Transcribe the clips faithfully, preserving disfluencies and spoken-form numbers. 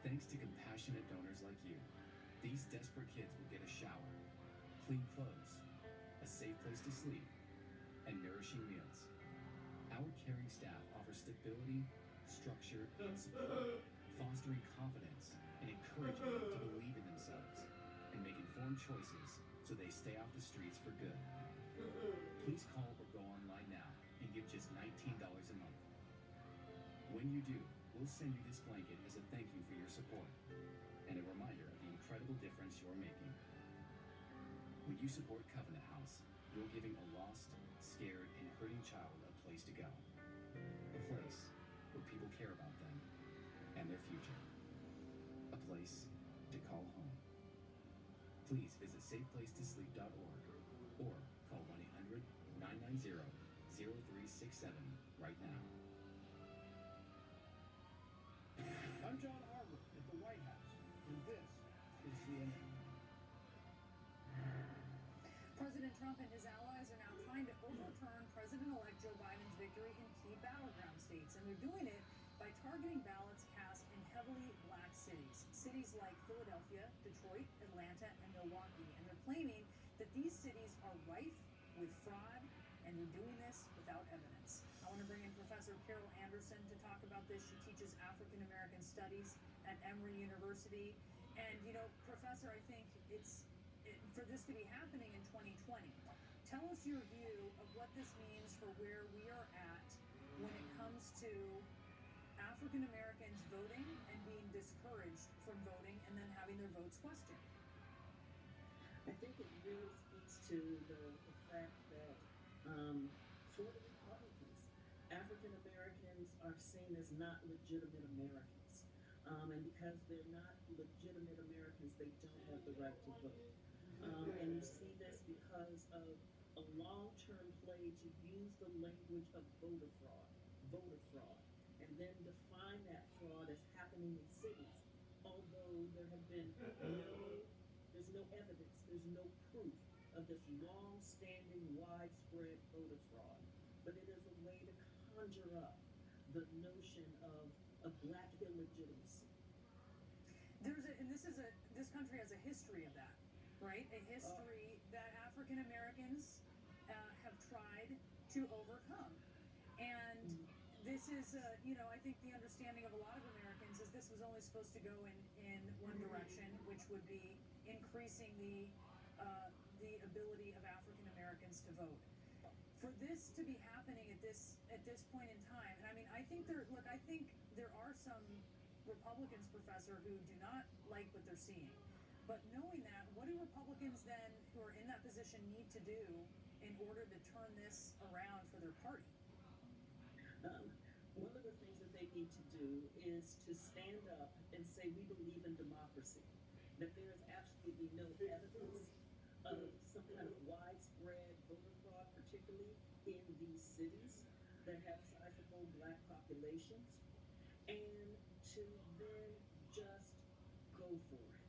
Thanks to compassionate donors like you, these desperate kids will get a shower, clean clothes, a safe place to sleep, and nourishing meals. Our caring staff offers stability, structure, and support, fostering confidence and encouraging them to believe in themselves and make informed choices so they stay off the streets for good. Please call or go online now and give just nineteen dollars a month. When you do, we'll send you this blanket as a thank you for your support and a reminder of the incredible difference you're making. When you support Covenant House, you're giving a lost, scared, and hurting child a place to go. A place where people care about them and their future. A place to call home. Please visit safe place to sleep dot org or call one eight hundred, nine nine zero, zero three six seven right now. I'm John Harwood at the White House, and this is C N N. President Trump and his allies are now trying to overturn President-elect Joe Biden's victory in key battleground states, and they're doing it by targeting ballots cast in heavily black cities. Cities like Philadelphia, Detroit, Atlanta, and Milwaukee. And they're claiming that these cities are rife with fraud, and they're doing this without evidence. I want to bring in Professor Carol Anderson to talk about this. She teaches African American Studies at Emory University. And, you know, Professor, I think it's it, for this to be happening in twenty twenty. Tell us your view of what this means for where we are at when it comes to African Americans voting and being discouraged from voting and then having their votes questioned. I think it really speaks to the, the fact that um, for the Republicans, African Americans are seen as not legitimate Americans. Um, and because they're not legitimate Americans, they don't have the right to vote. Um, and you see this because of a long-term play to use the language of voter fraud, voter fraud, and then define that fraud as happening in cities, although there have been no, there's no evidence, there's no proof of this long-standing, widespread voter fraud. But it is a way to conjure up the notion of, of black illegitimacy. There's a, and this is a, this country has a history of that, right? A history uh, that African Americans uh, have tried to overcome. And mm-hmm. This is, uh, you know, I think the understanding of a lot of Americans is this was only supposed to go in, in one direction, which would be increasing the uh, the ability of African Americans to vote. For this to be happening at this at this point in time, and I mean, I think there. Look, I think there are some Republicans, Professor, who do not like what they're seeing. But knowing that, what do Republicans then, who are in that position, need to do in order to turn this around for their party? Um, one of the things that they need to do is to stand up and say we believe in democracy, that there is absolutely no evidence of some kind of widespread voter fraud, particularly in these cities that have sizable black populations, and to then just go for it.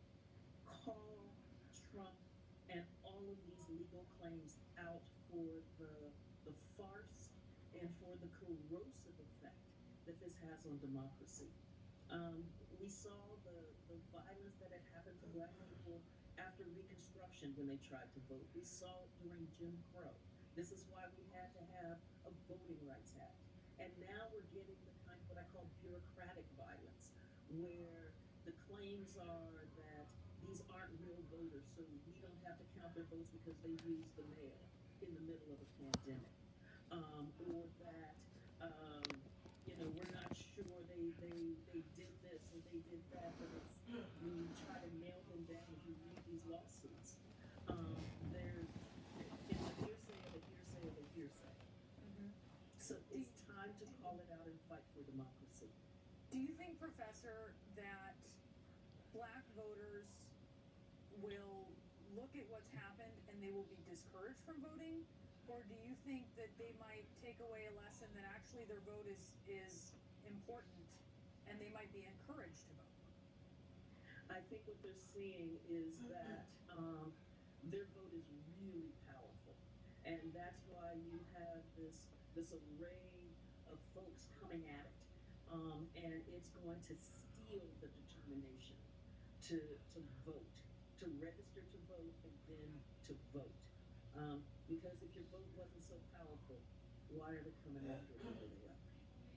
Call Trump and all of these legal claims out for the, the farce and for the corrosive effect that this has on democracy. Um, we saw the, the violence that had happened to black people after Reconstruction when they tried to vote. We saw it during Jim Crow. This is why we had to have a Voting Rights Act. And now we're getting the kind of what I call bureaucratic violence, where the claims are that these aren't real voters, so we don't have to count their votes because they used the mail in the middle of a pandemic. Um, or that, um, you know, we're not sure they, they, they did this or they did that, but it's when you try to nail them down, if you read these lawsuits, um, there's, it's a hearsay of a hearsay of a hearsay. Mm-hmm. So it's time to call it out and fight for democracy. Do you think, Professor, that black voters will look at what's happened and they will be discouraged from voting? Or do you think that they might take away a lesson that actually their vote is, is important and they might be encouraged to vote? I think what they're seeing is that um, their vote is really powerful. And that's why you have this, this array of folks coming at it. Um, and it's going to steal feel the determination to to vote, to register to vote, and then to vote. Um, because if your vote wasn't so powerful, why are they coming after it the way they are?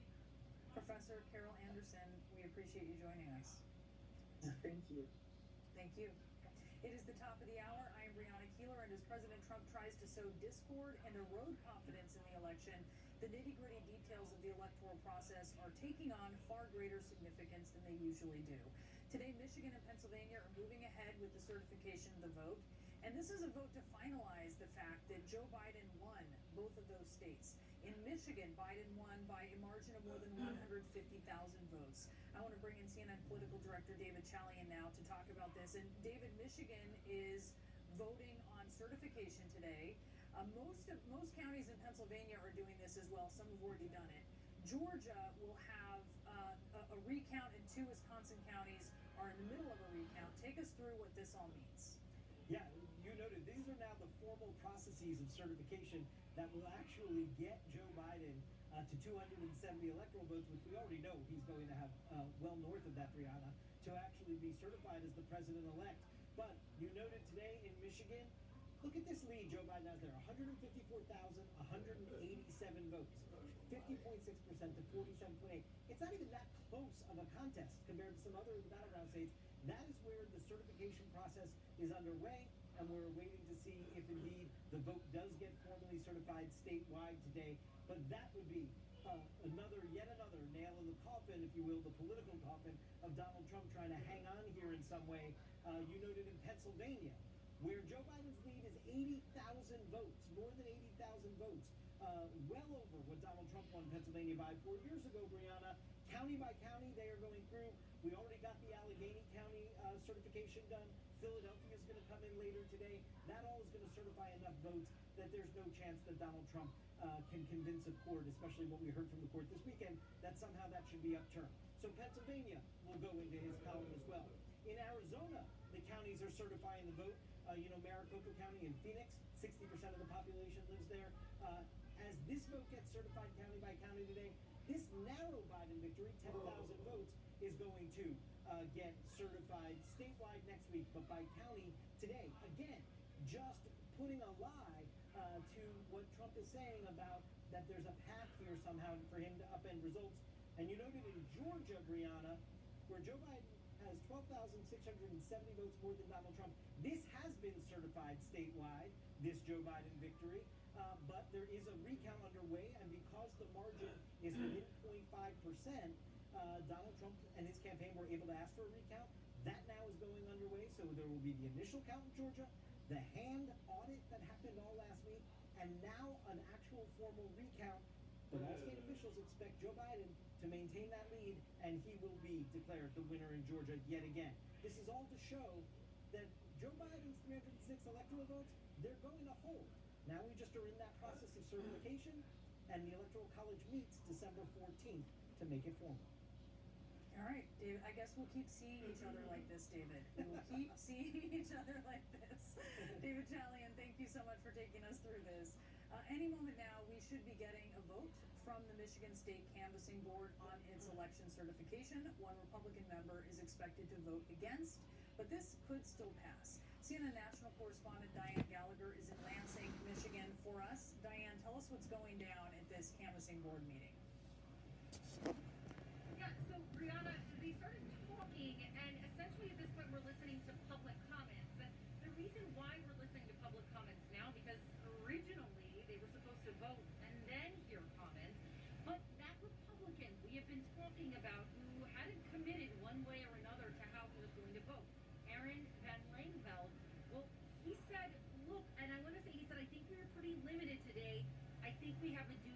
Professor Carol Anderson, we appreciate you joining us. Thank you. Thank you. It is the top of the hour. I am Brianna Keeler, and as President Trump tries to sow discord and erode confidence in the election, the nitty-gritty details of the electoral process are taking on far greater significance than they usually do. Today, Michigan and Pennsylvania are moving ahead with the certification of the vote, and this is a vote to finalize the fact that Joe Biden won both of those states. In Michigan, Biden won by a margin of more than one hundred fifty thousand votes. I want to bring in C N N political director David Chalian now to talk about this. And David, Michigan is voting on certification today. Uh, most of, most counties in Pennsylvania are doing this as well. Some have already done it. Georgia will have uh, a, a recount, and two Wisconsin counties are in the middle of a recount. Take us through what this all means. Yeah, you noted these are now the formal processes of certification that will actually get Joe Biden uh, to two hundred seventy electoral votes, which we already know he's going to have uh, well north of that, Brianna, to actually be certified as the president-elect. But you noted today in Michigan, look at this lead Joe Biden has there, one hundred fifty-four thousand one hundred eighty-seven votes, fifty point six percent to forty-seven point eight. It's not even that close of a contest compared to some other battleground states. That is where the certification process is underway, and we're waiting to see if indeed the vote does get formally certified statewide today. But that would be uh, another, yet another nail in the coffin, if you will, the political coffin of Donald Trump trying to hang on here in some way. Uh, you noted in Pennsylvania, where Joe Biden's lead is eighty thousand votes, more than eighty thousand votes, uh, well over what Donald Trump won Pennsylvania by four years ago, Brianna. County by county, they are going through. We already got the Allegheny County uh, certification done. Philadelphia is going to come in later today. That all is going to certify enough votes that there's no chance that Donald Trump uh, can convince a court, especially what we heard from the court this weekend, that somehow that should be upturned. So Pennsylvania will go into his column as well. In Arizona, the counties are certifying the vote. Uh, you know, Maricopa County in Phoenix, sixty percent of the population lives there. Uh, as this vote gets certified county by county today, this narrow Biden victory, ten thousand votes, is going to uh, get certified statewide next week, but by county today. Again, just putting a lie uh, to what Trump is saying about that there's a path here somehow for him to upend results. And you noted in Georgia, Brianna, where Joe Biden has twelve thousand six hundred seventy votes more than Donald Trump. This has been certified statewide, this Joe Biden victory, uh, but there is a recount underway, and because the margin is within zero point five percent, uh, Donald Trump and his campaign were able to ask for a recount. That now is going underway, so there will be the initial count in Georgia, the hand audit that happened all last week, and now an actual formal recount. But all state officials expect Joe Biden to maintain that lead, and he will be declared the winner in Georgia yet again. This is all to show that Joe Biden's three hundred six electoral votes, they're going to hold. Now we just are in that process of certification, and the Electoral College meets December fourteenth to make it formal. All right, David, I guess we'll keep seeing each other like this, David. We will keep seeing each other like this. David Chalian, thank you so much for taking us through this. Uh, any moment now, we should be getting a vote from the Michigan State Canvassing Board on its election certification. One Republican member is expected to vote against, but this could still pass. C N N national correspondent Diane Gallagher is in Lansing, Michigan for us. Diane, tell us what's going down at this Canvassing Board meeting. Yeah, so Brianna, they started talking, and essentially at this point we're listening to public comments. And the reason why we're listening to public comments now, because originally they were supposed to vote and then hear comments, but that Republican we have been talking about who hadn't committed one way or another to how he was going to vote, Aaron Van Langveld, well, he said, look, and I want to say, he said, I think we were pretty limited today. I think we have a duty